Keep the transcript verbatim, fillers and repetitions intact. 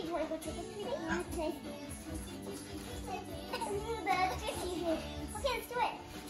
Do you want to go trick or treating? Yeah. Okay. Okay, let's do it.